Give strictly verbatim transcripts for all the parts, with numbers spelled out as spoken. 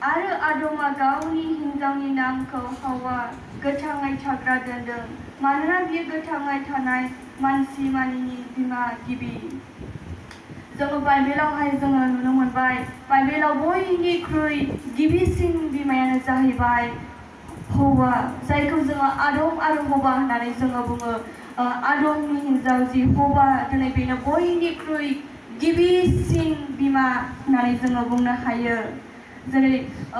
आरो आदमा गावनि हिन्जावनि नामखौ हावा गोथाङै थाग्रा दोनदों मानोना बियो गोथाङै थानाय मानसि मानिनि बिमा गिबि। जोङो बाइबेलावहाय जोङो नुनो मोनबाय बाइबेलाव बयनिख्रुइ गिबिसिन बिमायानो जाहैबाय हौवा जायखौ जोङो आदम आरो हवा होननानै जोङो बुङो। आदमनि हिन्जाव जि हवा दिनै बेनो बयनिख्रुइ गिबिसिन बिमा होननानै जोङो बुंनो हायो। जेरै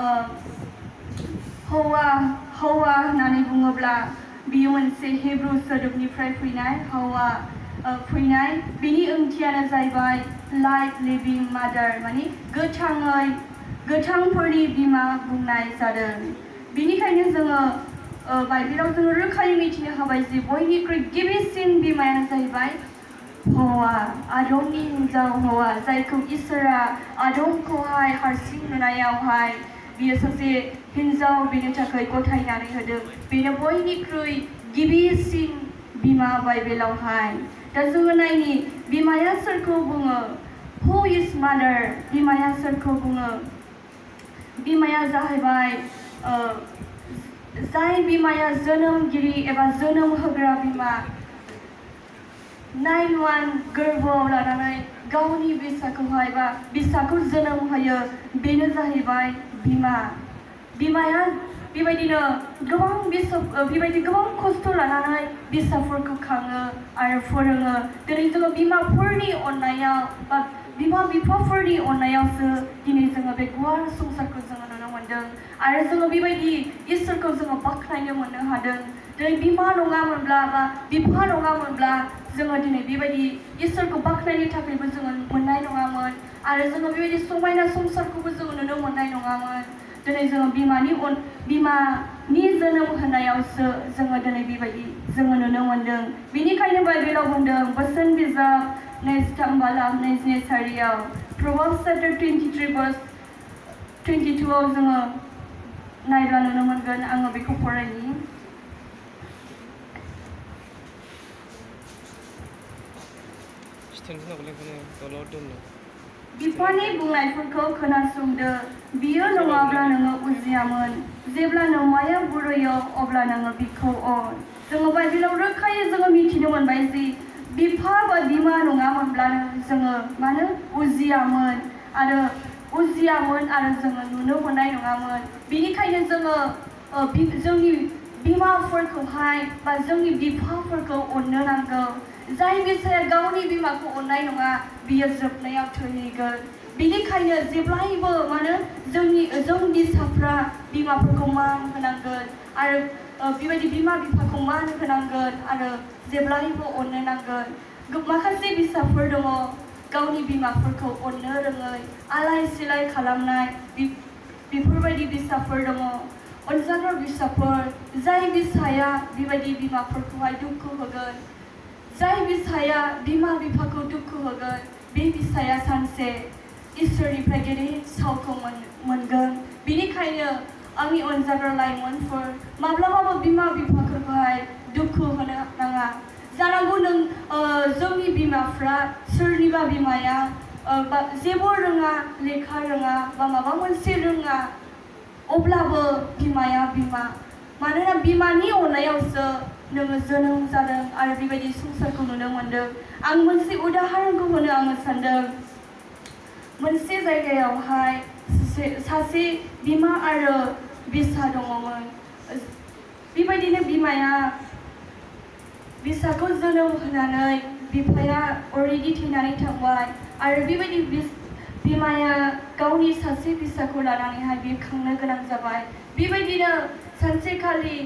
हौवा हौवा होननानै बुङोब्ला बियो मोनसे हिब्रु सोदोबनिफ्राय फैनाय हौवा फैनाय बिनि ओंथियानो जाहैबाय लाइफ लिभिं मादार माने गोथाङै गोथांफोरनि बिमा बुंनाय जादों। बिनिखायनो जोङो बाइबेलाव जोङो रोखायै मिथिनो हाबाय जि बयनिख्रुइ गिबिसिन बिमायानो जाहैबाय हौवा आदमनि हिन्जाव हौवा जायखौ इसोरा आदमखौहाय हारसिं नुनायावहाय बियो सासे हिन्जाव बेनि थाखाय गथायनानै होदों बेनो बयनिख्रुइ गिबिसिन बिमा बाइबेलावहाय। दा जोङो नायनि बिमाया सोरखौ बुङो हु इज मादार बिमाया सोरखौ बुङो बिमाया जाहैबाय जाय बिमाया जोनोमगिरि एबा जोनोम होग्रा बिमा नाइन वान गोरबोआव लानानै गावनि बिसाखौहाय बा बिसाखौ जोनोम होयो बेनो जाहैबाय बिमा। बिमाया बेबायदिनो गोबां बिसा बेबायदि गोबां खस्थ' लानानै बिसाफोरखौ खाङो आरो फोरोङो। दिनै जोङो बिमाफोरनि अननायाव बा बिमा बिफाफोरनि अननायावसो दिनै जोङो बे गुवार संसारखौ जोङो नुनो मोनदों आरो जोङो बेबायदि इसोरखौ जोङो बाख्नायनो मोननो हादों। दिनै बिमा नङामोनब्ला बा बिफा नङामोनब्ला जोङो दिनै बेबायदि इसोरखौ बाख्नायनो थाखायबो जोङो मोननाय नङामोन आरो जोङो बेबायदि समायना संसारखौबो जोङो नुनो मोननाय नङामोन। दिनै जोङो बिमानि अन बिमानि जोनोम होनायावसो जोङो दिनै बेबायदि जोङो नुनो मोनदों। बिनिखायनो बाइबेलाव बुंदों बोसोन बिजाब नैजिथाम बालाम नैजिनै सारियाव प्रभार्ब्स चैप्टार टुइन्टिथ्रि भार्स टुइन्टिटुआव जोङो नायब्ला नुनो मोनगोन। आङो बेखौ फरायनि बिफानि बुंनायफोरखौ खोनासंदो बियो नङाब्ला नोङो उजियामोन जेब्ला नोमाया बुरैयो अब्ला नोङो बिखौ अन। जोङो बाइबेलाव रोखायै जोङो मिथिनो मोनबाय जि बिफा बा बिमा नङामोनब्लानो जोङो मानो उजियामोन आरो उजियामोन आरो जोङो नुनो मोननाय नङामोन। बिनिखायनो जोङो जोंनि बिमाफोरखौहाय बा जोंनि बिफाफोरखौ अननो नांगौ। जाय बिसाया गावनि बिमाखौ अननाय नङा बियो जोबनायाव थैहैगोन। बिनिखायनो जेब्लायबो मानो जोंनि जों बिसाफ्रा बिमाफोरखौ मान होनांगोन आरो बेबायदि बिमा बिफाखौ मान होनांगोन आरो जेब्लायबो अननो नांगोन। माखासे बिसाफोर दङ गावनि बिमाफोरखौ अननो रोङै आलाय सिलाय खालामनाय बेफोरबायदि बिसाफोर दङ। अनजाग्रा बिसाफोर जाय बिसाया बेबायदि बिमाफोरखौहाय दुखु होगोन जाय बिसाया बिमा बिफाखौ दुखु होगोन बे बिसाया सानसे इसोरनिफ्राय गेदेर सावखौ मोनगोन। बिनिखायनो आंनि अनजाग्रा लाइमोनफोर माब्लाबाबो बिमा बिफाफोरखौहाय दुखु होनो नाङा। जानांगौ नों जोंनि बिमाफ्रा सोरनिबा बिमाया जेबो रोङा लेखा रोङा बा माबा मोनसे रोङा अब्लाबो बिमाया बिमा मानोना बिमानि अननायावसो नोङो जोनोम जादों आरो बेबायदि संसारखौ नुनो मोनदों। आं मोनसे उदाहरनखौ होनो आङो सानदों। मोनसे जायगायावहाय सासे बिमा आरो बिसा दङमोन। बेबायदिनो बिमाया बिसाखौ जोनोम होनानै बिफाया अलरेडि थैनानै थांबाय आरो बेबायदि बिमाया गावनि सासे बिसाखौ लानानैहाय बे खांनो गोनां जाबाय। बेबायदिनो सानसेखालि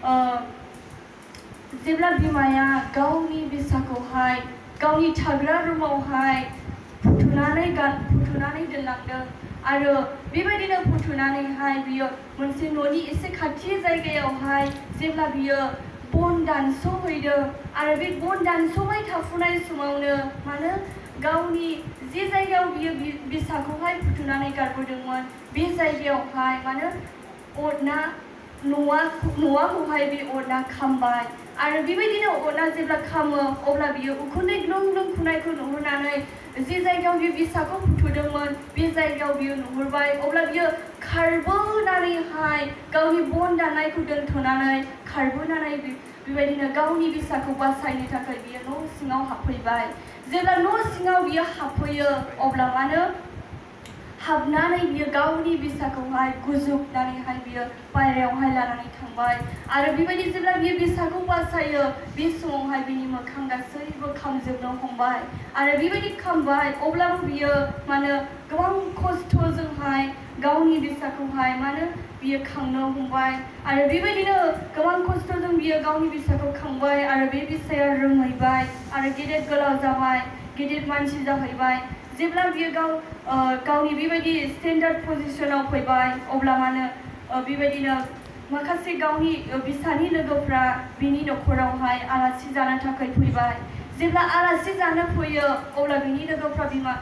जेब्ला बिमाया गावनि बिसाखौहाय गावनि थाग्रा रुमावहाय फुथुनानै फुथुनानै दोनलांदों आरो बेबायदिनो फुथुनानैहाय बियो मोनसे न'नि एसे खाथि जायगायावहाय जेब्ला बियो बन दानस'हैदों आरो बे बन दानस'बाय थाफुनाय समावनो मानो गावनि जे जायगायाव बियो बिसाखौहाय फुथुनानै गारबोदोंमोन बे जायगायावहाय मानो अरना न'आ न'आखौहाय बे अरना खामबाय आरो बेबायदिनो अरना जेब्ला खामो अब्ला बियो उखुन्दै ग्लुं ग्लुं खुनायखौ नुहुरनानै जे जायगायाव बियो बिसाखौ फुथुदोंमोन बे जायगायाव बियो नुहुरबाय अब्ला बियो खारबोनानैहाय गावनि बन दाननायखौ दोनथ'नानै खारबोनानै बेबायदिनो गावनि बिसाखौ बासायनो थाखाय बियो न' सिङाव हाबफैबाय जेब्ला न' सिङाव बियो हाबफैयो अब्ला मानो हाबनानै बियो गावनि बिसाखौहाय गुजुबनानैहाय बियो बायरायावहाय लानानै थांबाय आरो बेबायदि जेब्ला बियो बिसाखौ बासायो बे समावहाय बिनि मोखां गासैबो खामजोबनो हमबाय आरो बेबायदि खामबाय अब्लाबो बियो मानो गोबां खस्थ'जोंहाय गावनि बिसाखौहाय मानो बियो खांनो हमबाय आरो बेबायदिनो गोबां खस्थ'जों बियो गावनि बिसाखौ खांबाय आरो बे बिसाया रोंहैबाय आरो गेदेर गोलाव जाबाय गेदेर मानसि जाहैबाय जेब्ला बियो गाव गावनि बेबायदि स्टेन्डार्ड पजिशनाव फैबाय अब्ला मानो बेबायदिनो माखासे गावनि बिसानि लोगोफ्रा बिनि न'खरावहाय आलासि जानो थाखाय फैबाय जेब्ला आलासि जानो फैयो अब्ला बिनि लोगोफ्रा बिमा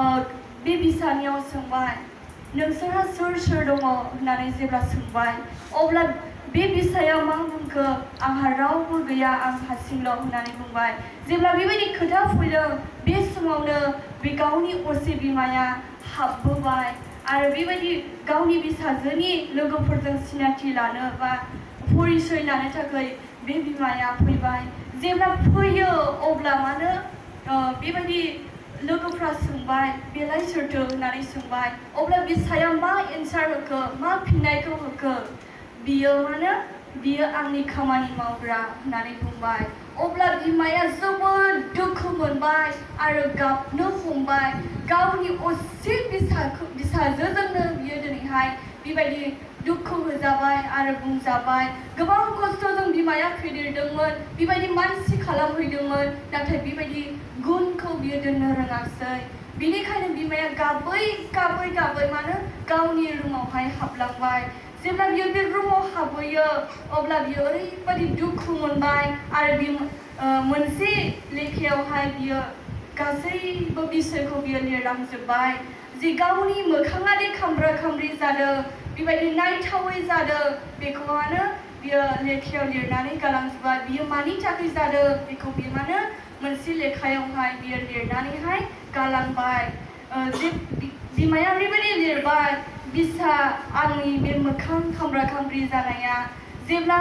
बे बिसानियाव सोंबाय नोंसोरहा सोर सोर दङ होननानै जेब्ला सोंबाय अब्ला बे बिसाया मा बुंखो आंहा रावबो गैया आं हारसिंल' होननानै बुंबाय जेब्ला बेबायदि खोथा फैदों बे समावनो बे गावनि असे बिमाया हाबबोबाय आरो बेबायदि गावनि बिसाजोनि लोगोफोरजों सिनायथि लानो बा परिचय लानो थाखाय बे बिमाया फैबाय जेब्ला फैयो अब्ला मानो बेबायदि लोगोफ्रा सोंबाय बेलाय सोरथो होननानै सोंबाय अब्ला बिसाया मा एन्सार होखो मा फिननायखौ होखो बियो मानो बियो आंनि खामानि मावग्रा होननानै बुंबाय अब्ला बिमाया जोबोद दुखु मोनबाय आरो गाबनो हमबाय गावनि असे बिसाखौ बिसाजोजोंनो बियो दिनैहाय बेबायदि दुखु होजाबाय आरो बुंजाबाय गोबां खस्थ'जों बिमाया फेदेरदोंमोन बेबायदि मानसि खालामहैदोंमोन नाथाय बेबायदि गुनखौ बियो दोननो रोङासै बिनिखायनो बिमाया गाबै गाबै गाबै मानो गावनि रुमावहाय हाबलांबाय जेब्ला बियो बे रुमाव हाबहैयो अब्ला बियो ओरैबायदि दुखु मोनबाय आरो बे मोनसे लेखायावहाय बियो गासैबो बिसयखौ बियो लिरलांजोब्बाय जे गावनि मोखाङारि खामब्रा खामब्रि जादों बेबायदि नायथावै जादों बेखौ मानो बियो लेखायाव लिरनानै गालांजोब्बाय बियो मानि थाखाय जादों बेखौ बियो मानो मोनसे लेखायावहाय बियो लिरनानैहाय गालांबाय जे बिमाया ओरैबायदि लिरबाय बिसा आंनि बे मोखां खामब्रा खामब्रि जानाया जेब्ला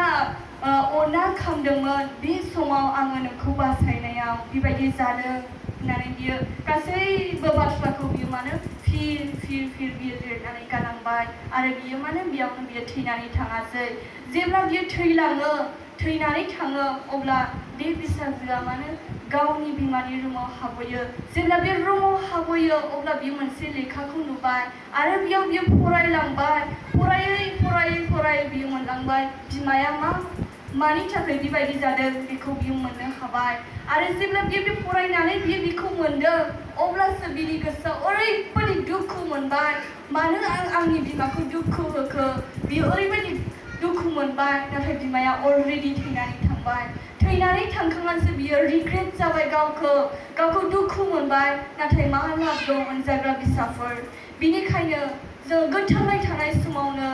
अरना खामदोंमोन बे समाव आङो नोंखौ बासायनायाव बेबायदि जादों होननानै बियो गासैबो बाथ्राखौ बियो मानो फिर फिर फिर बियो लिरनानै गालांबाय आरो बियो मानो बेयावनो बियो थैनानै थाङासै जेब्ला बियो थैलाङो थैनानै थाङो अब्ला बे बिसाजोआ मानो गावनि बिमानि रुमाव हाबहैयो जेब्ला बे रुमाव हाबहैयो अब्ला बियो मोनसे लेखाखौ नुबाय आरो बेयाव बियो फरायलांबाय फरायै फरायै फरायै बियो मोनलांबाय बिमाया मा मानि थाखाय बेबायदि जादों बेखौ बियो मोननो हाबाय आरो जेब्ला बियो बे फरायनानै बियो बेखौ मोनदों अब्लासो बिनि गोसोआव ओरैबायदि दुखु मोनबाय मानो आं आंनि बिमाखौ दुखु होखो बियो ओरैबायदि दुखु मोनबाय नाथाय बिमाया अलरेडि थैनानै थांबाय थैनानै थांखांनानैसो बियो रिग्रेट जाबाय गावखौ गावखौ दुखु मोनबाय नाथाय मा लाब दं अनजाग्रा बिसाफोर बिनिखायनो जों गोथाङै थानाय समावनो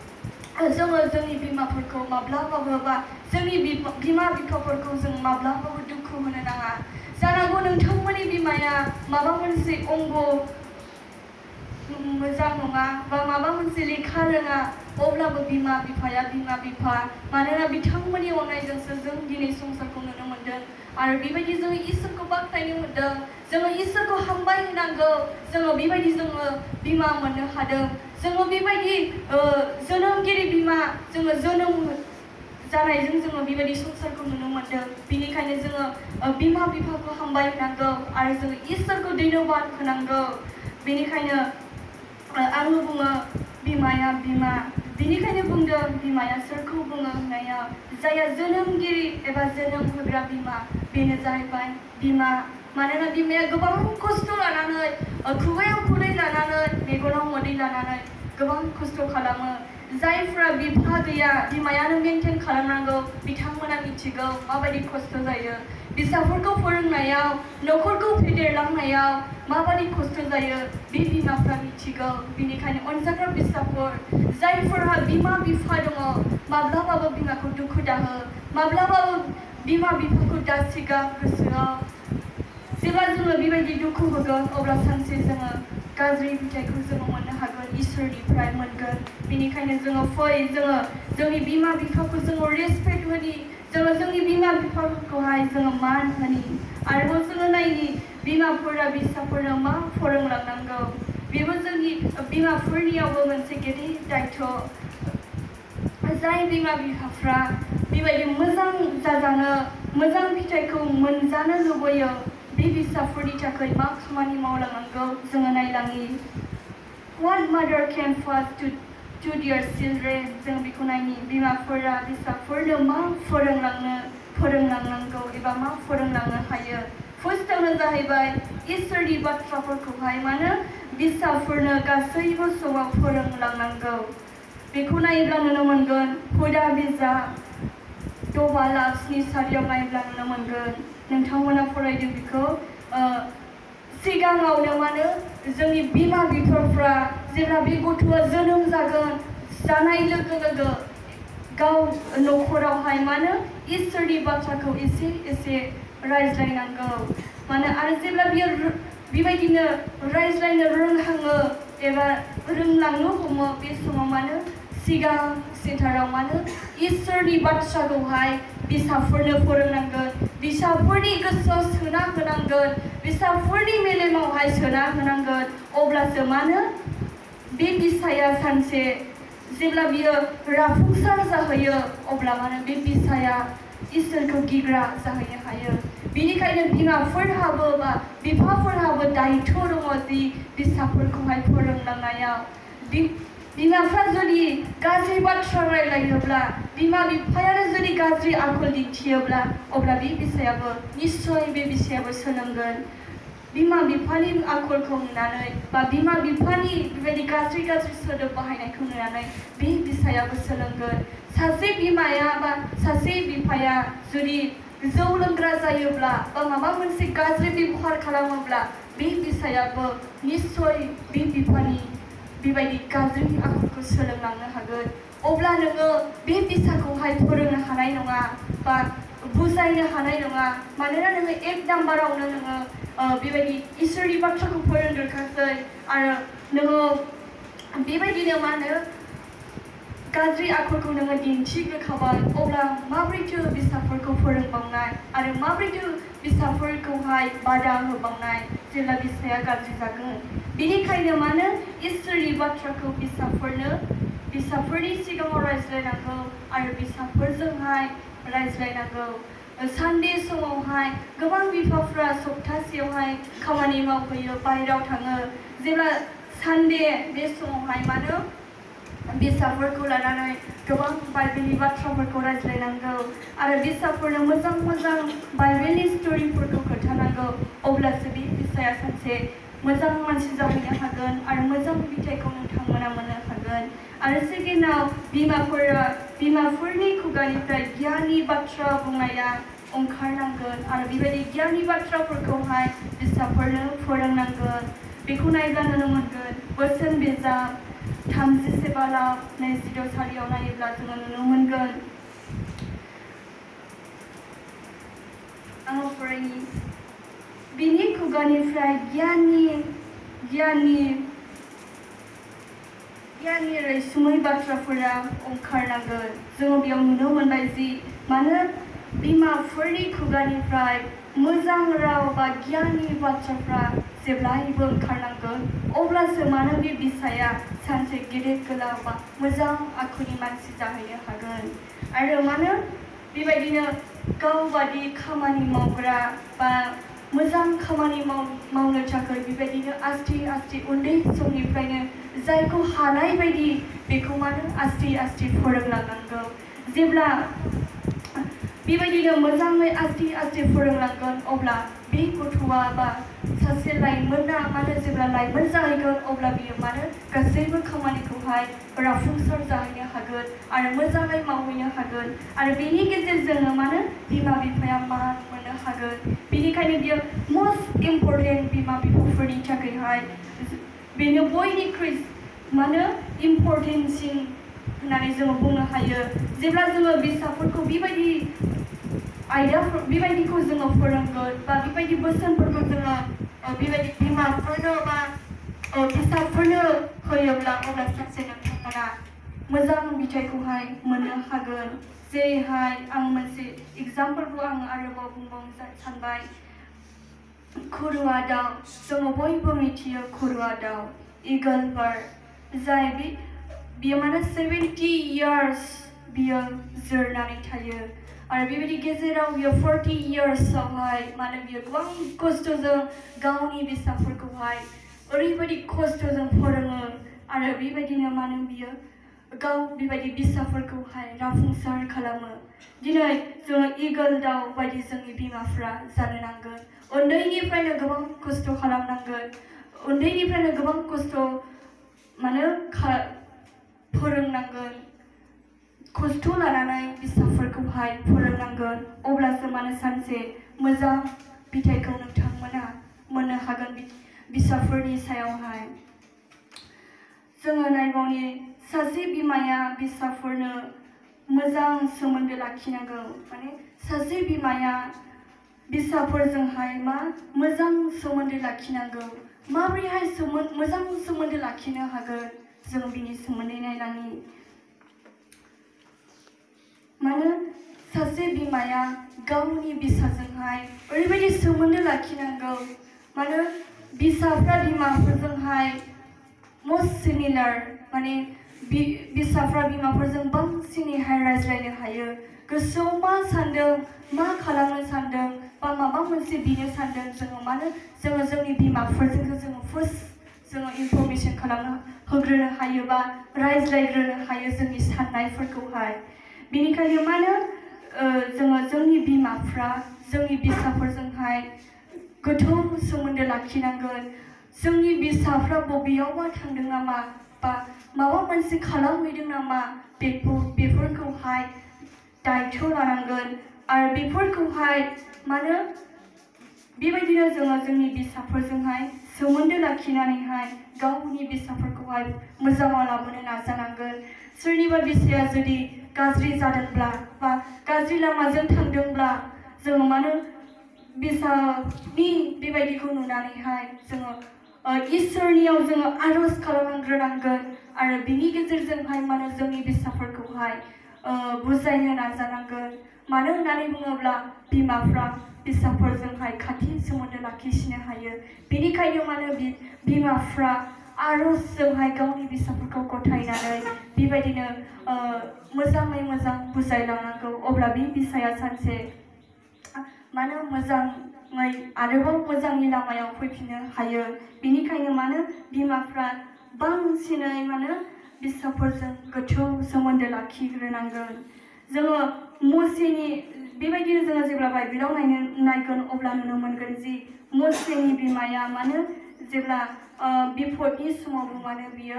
जोङो जोंनि बिमाफोरखौ माब्लाबाबो बा जोंनि बिमा बिफाफोरखौ जों माब्लाबाबो दुखु होनो नाङा जानांगौ नोंथांमोननि बिमाया माबा मोनसे अंग मोजां नङा बा माबा मोनसे लेखा रोङा अब्लाबो बिमा बिफाया बिमा बिफा मानोना बिथांमोननि अननायजोंसो जों दिनै संसारखौ नुनो मोनदों आरो बेबायदि जोङो इसोरखौ बाख्नायनो मोनदों जोङो इसोरखौ हामबाय होनांगौ जोङो बेबायदि जोङो बिमा मोननो हादों जोङो बेबायदि जोनोमगिरि बिमा जोङो जोनोम जानायजों जोङो बेबायदि संसारखौ नुनो मोनदों बेनिखायनो जोङो बिमा बिफाखौ हामबाय होनांगौ आरो जोङो इसोरखौ धन्यबाद होनांगौ बेनिखायनो आङो बुङो बिमाया बिमा बेनिखायनो बुंदों बिमाया सोरखौ बुङो होननाया जायहा जोनोमगिरि एबा जोनोम होग्रा बिमा बेनो जाहैबाय बिमा मानोना बिमाया गोबां खस्थ' लानानै खुगायाव खुदै लानानै मेगनाव मोदै लानानै गोबां खस्थ' खालामो जायफ्रा बिफा गैया बिमायानो मेनटेन खालामनांगौ बिथांमोना मिथिगौ माबायदि खस्थ' जायो फिसाफोरखौ फोरोंनायाव न'खरखौ फेदेरलांनायाव माबायदि खस्थ' जायो बे बिमाफ्रा मिथिगौ बेनिखायनो अनजाग्रा फिसाफोर जायफोरहा बिमा बिफा दङ माब्लाबाबो बिमाखौ दुखु दाहो माब्लाबाबो बिमा बिफाखौ दासिगा गोसोआव जेब्ला जोङो बेबायदि दुखु होगोन अब्ला सानसे जोङो गाज्रि फिथाइखौ जोङो मोननो हागोन इसोरनिफ्राय मोनगोन बेनिखायनो जोङो फै जोङो जोंनि बिमा बिफाखौ जोङो रेसपेक्ट होनि जोङो जोंनि बिमा बिफाफोरखौहाय जोङो मान होनि आरोबाव जोङो नायनि बिमाफोरा फिसाफोरनो मा फोरोंलांनांगौ बेबो जोंनि बिमाफोरनियावबो मोनसे गेदेर दायथ' जाय बिमा बिफाफ्रा बेबायदि मोजां जाजानो मोजां फिथाइखौ मोनजानो लुबैयो बे फिसाफोरनि थाखाय मा खामानि मावलांनांगौ जोङो नायलाङि What mother can fast to to their children जों बेखौ नायनि बिमाफोरा फिसाफोरनो मा फोरोंलांनो फोरोंलांनांगौ एबा मा फोरोंलांनो हायो फार्स्टआवनो जाहैबाय इसोरनि बाथ्राफोरखौहाय मानो फिसाफोरनो गासैबो समाव फोरोंलांनांगौ बेखौ नायोब्ला नुनो मोनगोन हुदा बिजाब दबाला स्नि सारियाव नायोब्ला नुनो मोनगोन नोंथांमोना फरायदों बेखौ सिगाङावनो मानो जोंनि बिमा बिफाफ्रा जेब्ला बे गथ'आ जोनोम जागोन जानाय लोगो लोगो गाव न'खरावहाय मानो इसोरनि बाथ्राखौ एसे एसे रायज्लायनांगौ मानो आरो जेब्ला बियो बेबायदिनो रायज्लायनो रोंहाङो एबा रोंलांनो हमो बे समाव मानो सिगां सेन्टाराव मानो इसोरनि बाथ्राखौहाय फिसाफोरनो फोरोंनांगोन फिसाफोरनि गोसोआव सोना होनांगोन फिसाफोरनि मेलेमावहाय सोना होनांगोन अब्लासो मानो बे फिसाया सानसे जेब्ला बियो राफुंसार जाहैयो अब्ला मानो बे फिसाया इसोरखौ गिग्रा जाहैनो हायो बेनिखायनो बिमाफोरहाबो बा बिफाफोरहाबो दायथ' दङ जि फिसाफोरखौहाय फोरोंलांनायाव बिमाफ्रा जुदि गाज्रि बाथ्रा रायलायोब्ला बिमा बिफायानो जुदि गाज्रि आखल दिन्थियोब्ला अब्ला बे फिसायाबो निस्सय बे फिसायाबो सोलोंगोन बिमा बिफानि आखलखौ नुनानै बा बिमा बिफानि बेबायदि गाज्रि गाज्रि सोदोब बाहायनायखौ नुनानै बे फिसायाबो सोलोंगोन सासे बिमाया बा सासे बिफाया जुदि जौ लोंग्रा जायोब्ला बा माबा मोनसे गाज्रि बेबहार खालामोब्ला बे फिसायाबो निस्सय बे बिफानि बेबायदि गाज्रि आखलखौ सोलोंलांनो हागोन अब्ला नोङो बे फिसाखौहाय फोरोंनो हानाय नङा बा बुजायनो हानाय नङा मानोना नोङो एक नाम्बारावनो नोङो बेबायदि इसोरनि बाथ्राखौ फोरोंग्रोखासै आरो नोङो बेबायदिनो मा होनो गाज्रि आखलखौ नोङो दिन्थिग्रोखाबाय अब्ला माबोरैथो फिसाफोरखौ फोरोंबावनाय आरो माबोरैथो फिसाफोरखौहाय बादा होबावनाय जेब्ला फिसाया गाज्रि जागोन बेनिखायनो मानो इसोरनि बाथ्राखौ फिसाफोरनो फिसाफोरनि सिगाङाव रायज्लायनांगौ आरो फिसाफोरजोंहाय रायज्लायनांगौ सानडे समावहाय गोबां बिफाफ्रा सप्तासेयावहाय खामानि मावहैयो बाहेरायाव थाङो जेब्ला सानडे बे समावहाय मानो फिसाफोरखौ लानानै गोबां बाइबेलनि बाथ्राफोरखौ रायज्लायनांगौ आरो फिसाफोरनो मोजां मोजां बाइबेलनि स्ट'रिफोरखौ खोन्थानांगौ अब्लासो बे फिसाया सानसे मोजां मानसि जाहैनो हागोन आरो मोजां फिथाइखौ नोंथांमोना मोननो हागोन आरो सेकेन्डआव बिमाफोरा बिमाफोरनि खुगानिफ्राय गियाननि बाथ्रा बुंनाया ओंखारनांगोन आरो बेबायदि गियाननि बाथ्राफोरखौहाय फिसाफोरनो फोरोंनांगोन बेखौ नायब्ला नुनो मोनगोन बोसोन बिजाब थामजिसे बाला नैजिद' सारियाव नायोब्ला जोङो नुनो मोनगोन आङो फरायनि बिनि खुगानिफ्राय गियाननि गियाननि गियाननि रैसुमै बाथ्राफोरा ओंखारनांगोन जोङो बेयाव नुनो मोनबाय जि मानो बिमाफोरनि खुगानिफ्राय मोजां राव बा गियाननि बाथ्राफ्रा जेब्लायबो ओंखारनांगोन अब्लासो मानो बे फिसाया सानसे गेदेर गोलाव बा मोजां आखुनि मानसि जाहैनो हागोन आरो मानो बेबायदिनो गावबादि खामानि मावग्रा बा मोजां खामानि मावनो थाखाय बेबायदिनो आस्थे आस्थे उन्दै समनिफ्रायनो जायखौ हानाय बायदि बेखौ मानो आस्थे आस्थे फोरोंलांनांगौ जेब्ला बेबायदिनो मोजाङै आस्थे आस्थे फोरोंलांगोन अब्ला बे गथ'आ बा सासे लाइमोना माने जेब्ला लाइमोन जाहैगोन अब्ला बियो माने गासैबो खामानिखौहाय जाफुंसार जाहैनो हागोन आरो मोजाङै मावहैनो हागोन आरो बेनि गेजेरजोंनो माने बिमा बिफाया मान मोननो हागोन बेनिखायनो बियो मस्ट इम्परटेन्ट बिमा बिफाफोरनि थाखायहाय बेनो बयनिख्रुइ माने इम्परटेन्टसिन होननानै जोङो बुंनो हायो जेब्ला जोङो फिसाफोरखौ बेबायदि आयदाफोर बेबायदिखौ जोङो फोरोंगोन बा बेबायदि बोसोनफोरखौ जोङो बेबायदि बिमाफोरनो बा फिसाफोरनो होयोब्ला अब्ला सानसे नोंथांमोना मोजां फिथाइखौहाय मोननो हागोन जेरैहाय आं मोनसे एग्जाम्पलखौ आं आरोबाव बुंबावनो सानबाय खुरुवा दाउ जोङो बयबो मिथियो खुरुवा दाउ इगल बार्ड जाय बे बियो माने सेभेन्टि इयार्स बियो जोरनानै थायो आरो बेबायदि गेजेराव बियो फर्टि इयार्सआवहाय माने बियो गोबां खस्थ'जों गावनि फिसाफोरखौहाय ओरैबायदि खस्थ'जों फोरोङो आरो बेबायदिनो माने बियो गाव बेबायदि फिसाफोरखौहाय जाफुंसार खालामो दिनै जोङो इगल दाउ बायदि जोंनि बिमाफ्रा जानो नांगोन उन्दैनिफ्रायनो गोबां खस्थ' खालामनांगोन उन्दैनिफ्रायनो गोबां खस्थ' माने फोरोंनांगोन खस्थ' लानानै फिसाफोरखौहाय फोरोंनांगोन अब्लासो माने सानसे मोजां फिथाइखौ नोंथांमोना मोननो हागोन फिसाफोरनि सायावहाय जोङो नायबावनि सासे बिमाया फिसाफोरनो मोजां सोमोन्दो लाखिनांगौ माने सासे बिमाया फिसाफोरजोंहाय मा मोजां सोमोन्दो लाखिनांगौ माबोरैहाय मोजां सोमोन्दो लाखिनो हागोन जों बिनि सोमोन्दै नायलांनि माने सासे बिमाया गावनि फिसाजोंहाय ओरैबायदि सोमोन्दो लाखिनांगौ माने फिसाफ्रा बिमाफोरजोंहाय मस्ट सिमिलार माने फिसाफ्रा बिमाफोरजों बांसिनैहाय रायज्लायनो हायो गोसोआव मा सान्दों मा खालामनो सान्दों बा माबा मोनसे बिनो सान्दों जोङो माने जोङो जोंनि बिमाफोरजोंसो जोङो फार्स्ट जोङो इनफरमेसन खालामनो होग्रोनो हायो बा रायज्लायग्रोनो हायो जोंनि साननायफोरखौहाय बेनिखायनो माने जोङो जोंनि बिमाफ्रा जोंनि फिसाफोरजोंहाय गोथौ सोमोन्दो लाखिनांगोन जोंनि फिसाफ्रा बबेयावबा थांदों नामा बा माबा मोनसे खालामहैदों नामा बेफोरखौहाय दायथ' लानांगोन आरो बेफोरखौहाय माने बेबायदिनो जोङो जोंनि फिसाफोरजोंहाय सोमोन्दो लाखिनानैहाय गावनि फिसाफोरखौहाय मोजाङाव लाबोनो नाजानांगोन सोरनिबा फिसाया जुदि गाज्रि जादोंब्ला बा गाज्रि लामाजों थांदोंब्ला जोङो माने फिसानि बेबायदिखौ नुनानैहाय जोङो इसोरनियाव जोङो आर'ज खालामग्रोनांगोन आरो बिनि गेजेरजोंहाय माने जोंनि फिसाफोरखौहाय बुजायनो नाजानांगोन मानो होननानै बुङोब्ला बिमाफ्रा फिसाफोरजोंहाय खाथि सोमोन्दो लाखिनो हायो बेनिखायनो माने बिमाफ्रा आर'जजोंहाय गावनि फिसाफोरखौ गथायनानै बेबायदिनो मोजाङै मोजां बुजायलांनांगौ अब्ला बे फिसाया सानसे माने मोजाङै आरोबाव मोजांनि लामायाव फैफिननो हायो बेनिखायनो माने बिमाफ्रा बांसिनै माने फिसाफोरजों गोथौ सोमोन्दो लाखिग्रोनांगोन जोङो मसेनि बेबायदिनो जोङो जेब्ला बाइबेलाव नायनो नायगोन अब्ला नुनो मोनगोन जि मसेनि बिमाया माने जेब्ला बिपदनि समावबो माने बियो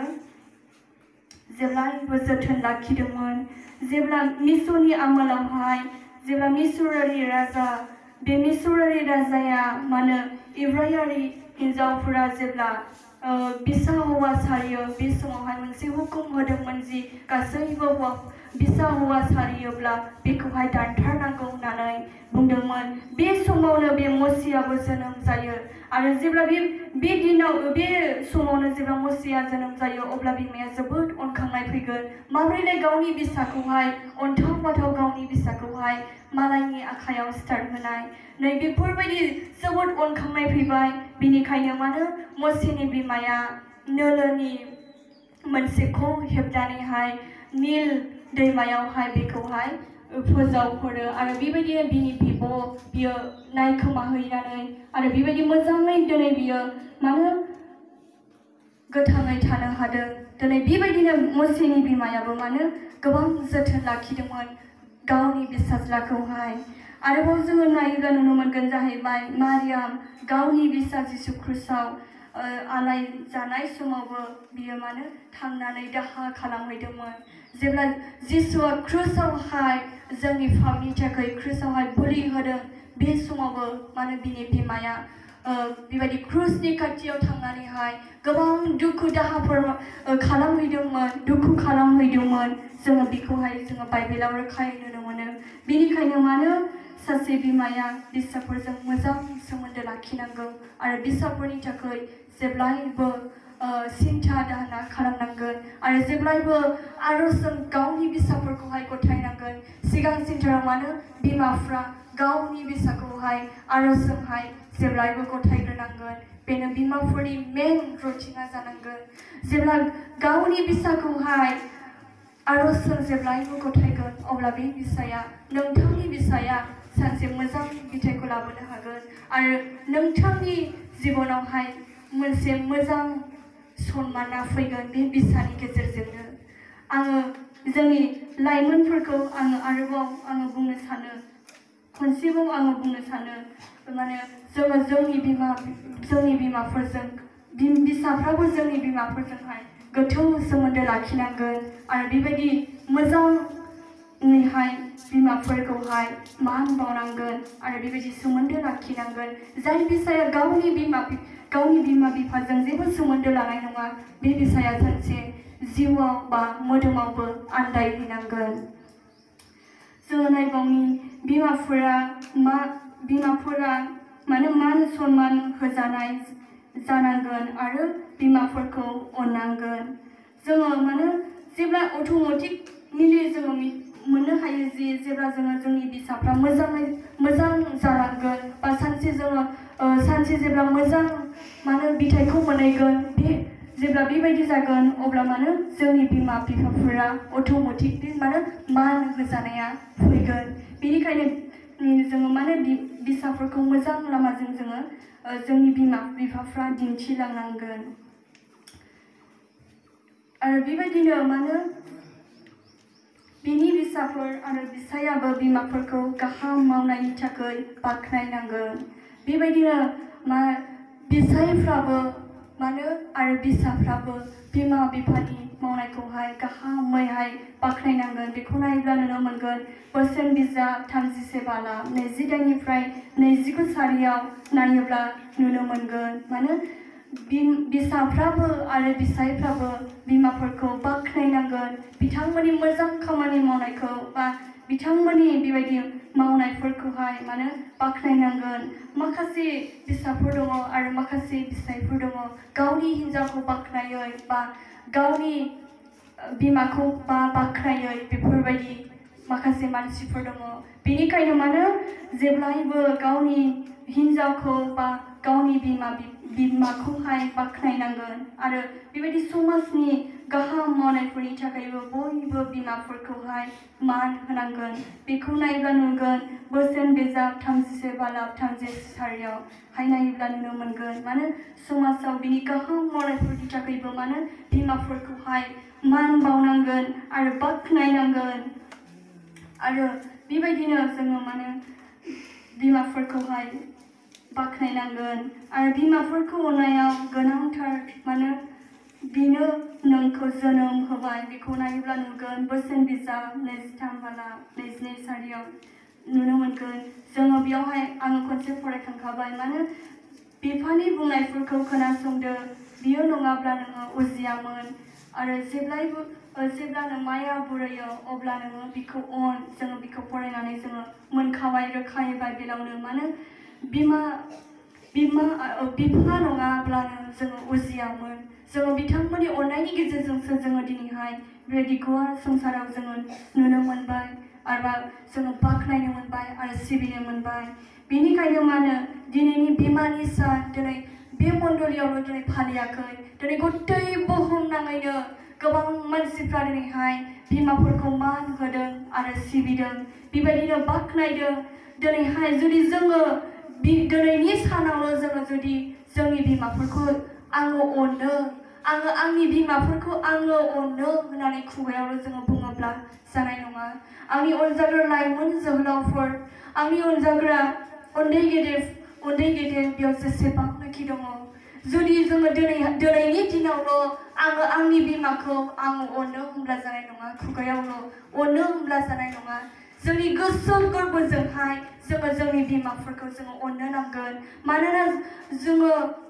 जेब्लायबो जोथोन लाखिदोंमोन जेब्ला मिसरनि आमोलावहाय जेब्ला मिसरारि राजा बे मिसरारि राजाया माने इब्रायारि हिन्जावफोरा जेब्ला बिसा हौवा सारियो बे समावहाय मोनसे हुकुम होदोंमोन जि गासैबो बिसा हौवा सारियोब्ला बेखौहाय दानथारनांगौ होननानै बुंदोंमोन बे समावनो बे मसियाबो जोनोम जायो आरो जेब्ला बे बे दिनाव बे समावनो जेब्ला मसिया जोनोम जायो अब्ला बिमाया जोबोद अनखांनाय फैगोन माबोरैलाय गावनि फिसाखौहाय अन्थाव बाथाव गावनि फिसाखौहाय मालायनि आखायाव स्टार्ट होनाय नै बेफोरबायदि जोबोद अनखांनाय फैबाय बिनिखायनो मानो मसेनि बिमाया नोलोनि मोनसेखौ हेबनानैहाय नील दैमायावहाय बेखौहाय फोजावहरो आरो बेबायदिनो बिनि बिब' बियो नायखोमाहैनानै आरो बेबायदि मोजाङै दिनै बियो मानो गोथाङै थानो हादों दिनै बेबायदिनो मसेनि बिमायाबो मानो गोबां जोथोन लाखिदोंमोन गावनि फिसाज्लाखौहाय आरोबाव जोङो नायोब्ला नुनो मोनगोन जाहैबाय मारियाम गावनि बिसा जिसु ख्रिस्टआव आलाय जानाय समावबो बियो मानो थांनानै दाहा खालामहैदोंमोन जेब्ला जिसुआ ख्रिस्टआवहाय जोंनि पापनि थाखाय ख्रिस्टआवहाय बोलि होदों बे समावबो मानो बिनि बिमाया बेबायदि ख्रिस्टनि खाथियाव थांनानैहाय गोबां दुखु दाहाफोर खालामहैदोंमोन दुखु खालामहैदोंमोन जोङो बेखौहाय जोङो बाइबेलाव रोखायै नुनो मोनो बेनिखायनो मानो सासे बिमाया बिसाफोरजों मोजां सोमोन्दो लाखिनांगौ आरो बिसाफोरनि थाखाय जेब्लायबो सिन्था दाहा खालामनांगोन आरो जेब्लायबो आर'जजों गावनि बिसाफोरखौहाय गथायनांगोन सिगां सिन्थाराव मानो बिमाफ्रा गावनि बिसाखौहाय आर'जजोंहाय जेब्लायबो गथायग्रोनांगोन बेनो बिमाफोरनि मेन रुटिना जानांगोन जेब्ला गावनि बिसाखौहाय आर'जजों जेब्लायबो गथायगोन अब्ला बे बिसाया नोंथांनि बिसाया सानसे मोजां बिथाइखौ लाबोनो हागोन आरो नोंथांनि जिबनावहाय मोनसे मोजां सन्माना फैगोन बे बिसानि गेजेरजोंनो आङो जोंनि लाइमोनफोरखौ आङो आरोबाव आङो बुंनो सानो खनसेबाव आङो बुंनो सानो माने जोङो जोंनि बिमा जोंनि बिमाफोरजों बिसाफ्राबो जोंनि बिमाफोरजोंहाय गोथौ सोमोन्दो लाखिनांगोन आरो बेबायदि मोजाङैहाय बिमाफोरखौहाय मान बावनांगोन आरो बेबायदि सोमोन्दो लाखिनांगोन जाय बिसाया गावनि बिमा गावनि बिमा बिफाजों जेबो सोमोन्दो लानाय नङा बे बिसाया सानसे जिउआव बा मोदोमावबो आन्दायहैनांगोन जोङो नायबावनि बिमाफोरा मा बिमाफोरा मानो मान सन्मान होजानाय जानांगोन आरो बिमाफोरखौ अननांगोन जोङो मानो जेब्ला अट'मेटिकलि जोङो मोननो हायो जे जेब्ला जोङो जोंनि बिसाफ्रा मोजाङै मोजां जालांगोन बा सानसे जोङो सानसे जेब्ला मोजां मानो बिथाइखौ मोनहैगोन बे जेब्ला बेबायदि जागोन अब्ला मानो जोंनि बिमा बिफाफोरा अट'मेटिकलि मानो मान होजानाया फैगोन बेनिखायनो जोङो मानो बिसाफोरखौ मोजां लामाजों जोङो जोंनि बिमा बिफाफ्रा दिन्थिलांनांगोन आरो बेबायदिनो मानो बिनि बिसाफोर आरो बिसायाबो बिमाफोरखौ गाहाम मावनायनि थाखाय बाख्नायनांगोन बेबायदिनो मा बिसायफ्राबो मानो आरो बिसाफ्राबो बिमा बिफानि मावनायखौहाय गाहामैहाय बाख्नायनांगोन बेखौ नायोब्ला नुनो मोनगोन बोसोन बिजाब थामजिसे बाला नैजिदाइननिफ्राय नैजिगु सारियाव नायोब्ला नुनो मोनगोन मानो बिसाफ्राबो आरो बिसायफ्राबो बिमाफोरखौ बाख्नायनांगोन बिथांमोननि मोजां खामानि मावनायखौ बा बिथांमोननि बेबायदि मावनायफोरखौहाय मानो बाख्नायनांगोन माखासे बिसाफोर दङ आरो माखासे बिसायफोर दङ गावनि हिन्जावखौ बाख्नायै बा गावनि बिमाखौ बा बाख्नायै बेफोरबायदि माखासे मानसिफोर दङ बेनिखायनो मानो जेब्लायबो गावनि हिन्जावखौ बा गावनि बिमा बिमाखौहाय बाख्नायनांगोन आरो बेबायदि समाजनि गाहाम मावनायफोरनि थाखायबो बयबो बिमाफोरखौहाय मान होनांगोन बेखौ नायोब्ला नुगोन बोसोन बिजाब थामजिसे बालाब थामजिसे सारियाव हाय नायोब्ला नुनो मोनगोन मानो समाजाव बिनि गाहाम मावनायफोरनि थाखायबो मानो बिमाफोरखौहाय मान बावनांगोन आरो बाख्नायनांगोन आरो बेबायदिनो जोङो मानो बिमाफोरखौहाय बाख्नायनांगोन आरो बिमाफोरखौ अननायाव गोनांथार मानो बिनो नोंखौ जोनोम होबाय बेखौ नायोब्ला नुगोन बोसोन बिजाब नैजिथाम बाला नैजिनै सारियाव नुनो मोनगोन जोङो बेयावहाय आङो खनसे फरायखांखाबाय मानो बिफानि बुंनायफोरखौ खोनासंदो बियो नङाब्ला नोङो उजियामोन आरो जेब्लायबो जेब्लानो माया बुरैयो अब्ला नोङो बिखौ अन जोङो बिखौ फरायनानै जोङो मोनखाबाय रोखायै बाइबेलावनो मानो बिमा बिमा बिफा नङाब्लानो जोङो उजियामोन जोङो बिथांमोननि अननायनि गेजेरजोंसो जोङो दिनैहाय बेबायदि गुवार संसाराव जोङो नुनो मोनबाय आरो जोङो बाख्नायनो मोनबाय आरो सिबिनो मोनबाय बेनिखायनो मानो दिनैनि बिमानि सान दिनै बे मण्डलियावल' दिनै फालियाखै दिनै गथै बुहुमनाङैनो गोबां मानसिफ्रा दिनैहाय बिमाफोरखौ मान होदों आरो सिबिदों बेबायदिनो बाख्नायदों दिनैहाय जुदि जोङो दिनैनि सानावल' जोङो जुदि जोंनि बिमाफोरखौ आङो अनो आङो आंनि बिमाफोरखौ आङो अनो होननानै खुगायावल' जोङो बुङोब्ला जानाय नङा आंनि अनजाग्रा लाइमोन जोहोलावफोर आंनि अनजाग्रा उन्दै गेदेर उन्दै गेदेर बेयाव जेसेबांनाखि दङ जुदि जोङो दिनै दिनैनि दिनावल' आङो आंनि बिमाखौ आङो अनो होनब्ला जानाय नङा खुगायावल' अनो होनब्ला जानाय नङा जोंनि गोसो गोरबोजोंहाय जोङो जोंनि बिमाफोरखौ जोङो अननो नांगोन मानोना जोङो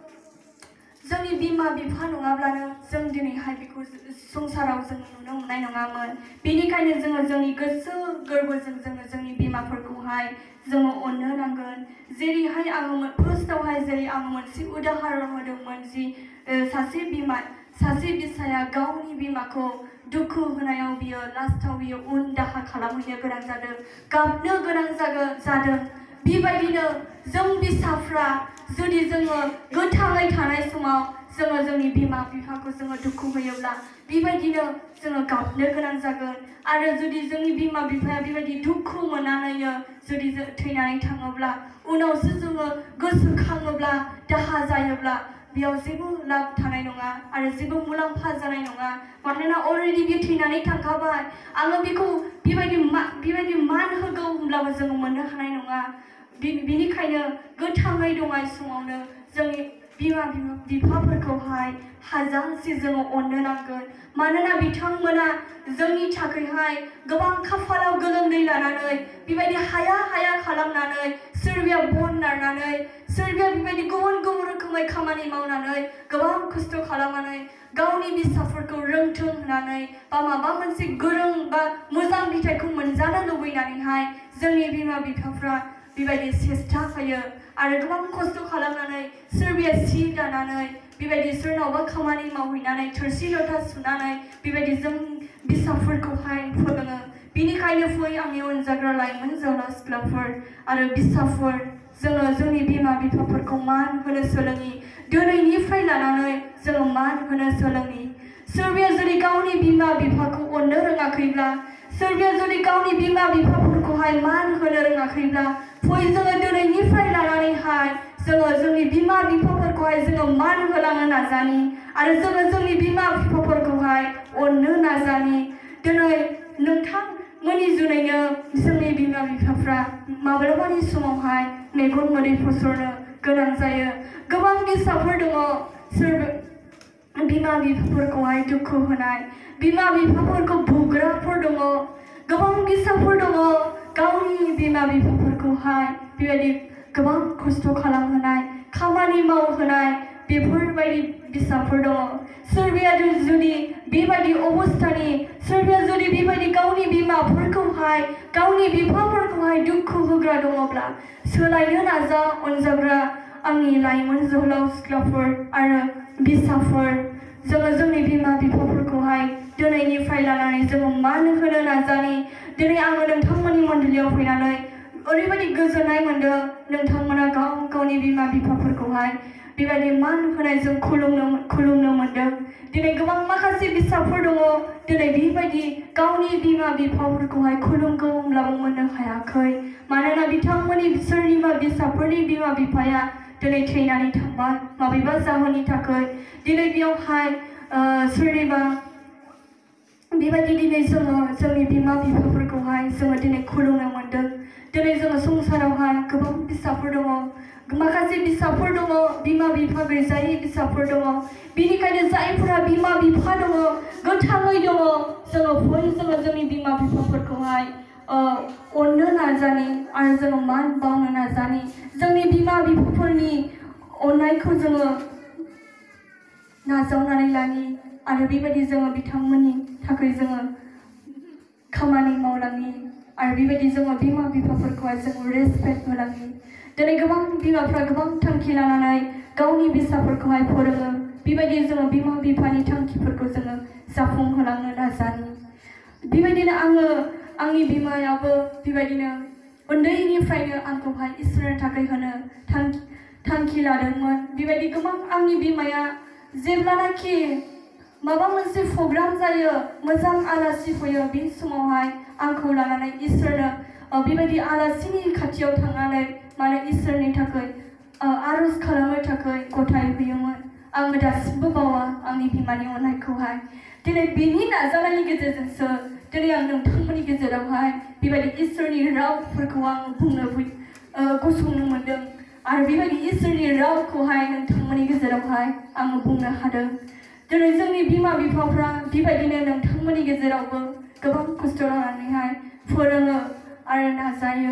जोंनि बिमा बिफा नङाब्लानो जों दिनैहाय बेखौ संसाराव जों नुनो मोननाय नङामोन बेनिखायनो जोङो जोंनि गोसो गोरबोजों जोङो जोंनि बिमाफोरखौहाय जोङो अननो नांगोन जेरैहाय आङो फार्स्टआवहाय जेरै आङो मोनसे उदाहरन होदोंमोन जि सासे बिमा सासे बिसाया गावनि बिमाखौ दुखु होनायाव बियो लास्टआव बियो उन दाहा खालामहैनो गोनां जादों गाबनो गोनां जादों बेबायदिनो जों बिसाफ्रा जुदि जोङो गोथाङै थानाय समाव जोङो जोंनि बिमा बिफाखौ जोङो दुखु होयोब्ला बेबायदिनो जोङो गाबनो गोनां जागोन आरो जुदि जोंनि बिमा बिफाया बेबायदि दुखु मोननानैनो जुदि जों थैनानै थाङोब्ला उनावसो जोङो गोसोखाङोब्ला दाहा जायोब्ला बेयाव जेबो लाब थानाय नङा आरो जेबो मुलाम्फा जानाय नङा मानोना अलरेडि बे थैनानै थांखाबाय आङो बेखौ बेबायदि बेबायदि मान होगौ होनब्लाबो जोङो मोननो हानाय नङा बिनिखायनो गोथाङै दंनाय समावनो जोंनि बिमा बिफाफोरखौहाय हाजासे जोङो अननो नांगोन मानोना बिथांमोना जोंनि थाखायहाय गोबां खाफालाव गोलोमदै लानानै बेबायदि हाया हाया खालामनानै सोरबाया बन नारनानै सोरबाया बेबायदि गुबुन गुबुन रोखोमै खामानि मावनानै गोबां खस्थ' खालामनानै गावनि फिसाफोरखौ रोंथों होननानै बा माबा मोनसे गोरों बा मोजां फिथाइखौ मोनजानो लुबैनानैहाय जोंनि बिमा बिफाफ्रा बेबायदि सेस्था होयो आरो गोबां खस्थ' खालामनानै सोरबाया सि दानानै बेबायदि सोरनावबा खामानि मावहैनानै थोरसि लथा सुनानै बेबायदि जों फिसाफोरखौहाय फोरोङो बेनिखायनो फै आंनि अनजाग्रा लाइमोन जोहोलाव सिख्लाफोर आरो फिसाफोर जोङो जोंनि बिमा बिफाफोरखौ मान होनो सोलोङि दिनैनिफ्राय लानानै जोङो मान होनो सोलोङि सोरबाया जुदि गावनि बिमा बिफाखौ अननो रोङाखैब्ला सोरबाया जुदि गावनि बिमा बिफाफोरखौहाय मान होनो रोङाखैब्ला फै जोङो दिनैनिफ्राय लानानैहाय जोङो जोंनि बिमा बिफाफोरखौहाय जोङो मान होलांनो नाजानि आरो जोङो जोंनि बिमा बिफाफोरखौहाय अननो नाजानि दिनै नोंथांमोननि जुनैनो जोंनि बिमा बिफाफ्रा माब्लाबानि समावहाय मेगन मोदै फसरनो गोनां जायो गोबां फिसाफोर दङ सोरबा बिमा बिफाफोरखौहाय दुखु होनाय बिमा बिफाफोरखौ बुग्राफोर दङ गोबां फिसाफोर दङ गावनि बिमा बिफाफोरखौहाय बेबायदि गोबां खस्थ' खालामहोनाय खामानि मावहोनाय बेफोरबायदि फिसाफोर दङ सोरबाया जुदि बेबायदि अबस्थानि सोरबाया जुदि बेबायदि गावनि बिमाफोरखौहाय गावनि बिफाफोरखौहाय दुखु होग्रा दङब्ला सोलायनो नाजा अनजाग्रा आंनि लाइमोन जोहोलाव सिख्लाफोर आरो फिसाफोर जोङो जोंनि बिमा बिफाफोरखौहाय दिनैनिफ्राय लानानै जोङो मान होनो नाजानि दिनै आङो नोंथांमोननि मन्दिराव फैनानै ओरैबायदि गोजोननाय मोन्दों नोंथांमोना गाव गावनि बिमा बिफाफोरखौहाय बेबायदि मान होनायजों खुलुमनो खुलुमनो मोन्दों दिनै गोबां माखासे फिसाफोर दङ दिनै बेबायदि गावनि बिमा बिफाफोरखौहाय खुलुमगौ होनब्लाबो मोननो हायाखै मानोना बिथांमोननि सोरनिबा फिसाफोरनि बिमा बिफाया दिनै थैनानै थांबाय माबेबा जाहोननि थाखाय दिनै बेयावहाय सोरनिबा बेबायदि दिनै जोङो जोंनि बिमा बिफाफोरखौहाय जोङो दिनै खुलुमनो मोन्दों दिनै जोङो संसारावहाय गोबां फिसाफोर दङ माखासे फिसाफोर दङ बिमा बिफा गैजायै फिसाफोर दङ बेनिखायनो जायफोरा बिमा बिफा दङ गोथाङै दङ जोङो फै जोङो जोंनि बिमा बिफाफोरखौहाय अननो नाजानि आरो जोङो मान बावनो नाजानि जोंनि बिमा बिफाफोरनि अननायखौ जोङो नाजावनानै लानि आरो बेबायदि जोङो बिथांमोननि थाखाय जोङो खामानि मावलाङि आरो बेबायदि जोङो बिमा बिफाफोरखौहाय जोङो रेसपेक्ट होलाङि दिनै गोबां बिमाफ्रा गोबां थांखि लानानै गावनि फिसाफोरखौहाय फोरोङो बेबायदि जोङो बिमा बिफानि थांखिफोरखौ जोङो जाफुंहोलांनो नाजानि बेबायदिनो आङो आंनि बिमायाबो बेबायदिनो उन्दैनिफ्रायनो आंखौहाय इसोरनि थाखाय होनो थांखि लादोंमोन बेबायदि गोबां आंनि बिमाया जेब्लानाखि माबा मोनसे प्रग्राम जायो मोजां आलासि फैयो बे समावहाय आंखौ लानानै इसोरनो बेबायदि आलासिनि खाथियाव थांनानै माने इसोरनि थाखाय आर'ज खालामनो थाखाय गथाय होयोमोन आङो दासिमबो बावा आंनि बिमानि अननायखौहाय दिनै बिनि नाजानायनि गेजेरजोंसो दिनै आं नोंथांमोननि गेजेरावहाय बेबायदि इसोरनि रावफोरखौ आं बुंनो गसंनो मोनदों आरो बेबायदि इसोरनि रावखौहाय नोंथांमोननि गेजेरावहाय आङो बुंनो हादों दिनै जोंनि बिमा बिफाफ्रा बेबायदिनो नोंथांमोननि गेजेरावबो गोबां खस्थ' लानानैहाय फोरोङो आरो नाजायो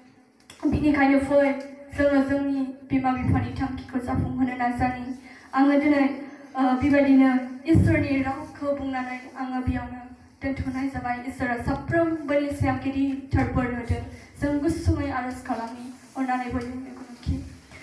बिनिखायनो फै जोङो जोंनि बिमा बिफानि थांखिखौ जाफुंहोनो नाजानि आङो दिनै बेबायदिनो इसोरनि रावखौ बुंनानै आङो बेयावनो दोनथ'नाय जाबाय इसोरा साफ्रोमबोनि सायाव गिदिरथार बोर होदों जों गुसुङै आरज खालामनि अननानै बयबो मेगनखि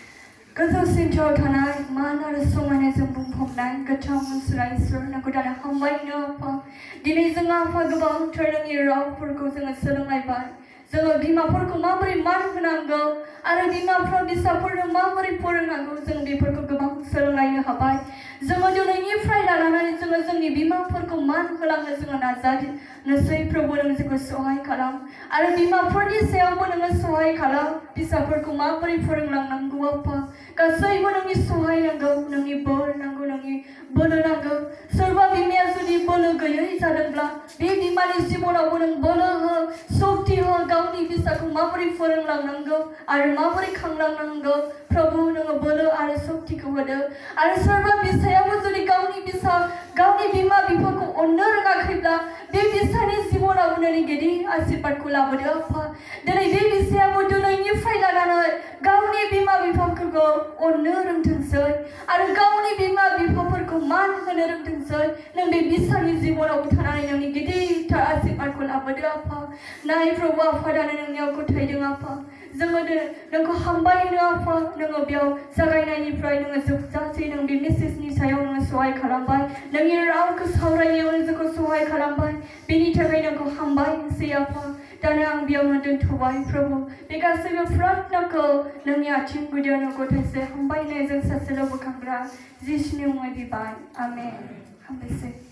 गोजौसिनथाराव थानाय मान आरो समायनाजों बुंफबनाय गोथां मोनसुरा इसोर नोंखौ दाना हामबायनो आफा दिनै जों आफा गोबांथार नोंनि रावफोरखौ जोङो सोलोंलायबाय जोङो बिमाफोरखौ माबोरै मान होनांगौ आरो बिमाफ्रा फिसाफोरनो माबोरै फोरोंनांगौ जों बेफोरखौ गोबां सोलोंलायनो हाबाय जोङो दिनैनिफ्राय लानानै जोङो जोंनि बिमाफोरखौ मान होलांनो जोङो नाजानोसै प्रभु नों जोंखौ सहाय खालाम आरो बिमाफोरनि सायावबो नोङो सहाय खालाम फिसाफोरखौ माबोरै फोरोंलांनांगौ आफा गासैबो नोंनि सहाय नांगौ नोंनि बोर नांगौ नोंनि बोलो नांगौ सोरबा बिमाया जुदि बोलो गैयै जादोंब्ला बे बिमानि जिबनावबो नों बोलो हो सक्ति हो गावनि फिसाखौ माबोरै फोरोंलांनांगौ आरो माबोरै खांलांनांगौ प्रभु नोङो बोलो आरो सक्तिखौ होदो आरो सोरबा फिसायाबो जुदि गावनि फिसा गावनि बिमा बिफाखौ अननो रोङाखैब्ला बे फिसानि जिबनावबो नोंनि गिदिर आशीर्बादखौ लाबोदो आफा दिनै बे फिसायाबो दिनैनिफ्राय लानानै गावनि बिमा बिफाफोरखौ अननो रोंथोंसै आरो गावनि बिमा बिफाफोरखौ मान होनो रोंथोंसै नों बे फिसानि जिबनावबो थानानै नोंनि गिदिरथार आशीर्बादखौ लाबोदो आफा नाय प्रभु आफा दानो नोंनियाव गथायदों आफा जोङो नोंखौ हामबायनो आफा नोङो बेयाव जागायनायनिफ्राय नोङो जोबजासे नों बे मेसेजनि सायाव नोङो सहाय खालामबाय नोंनि रावखौ सावरायनायाव नों जोंखौ सहाय खालामबाय बेनि थाखाय नोंखौ हामबायसै आफा दानो आं बेयावनो दोनथ'बाय प्रभु बे गासैबो प्रार्थनाखौ नोंनि आथिं गुदियाव नों गथायसे हामबायनायजों सासेल' बोखांग्रा जिसुनि मुङै बिबाय आमेन हामबायसै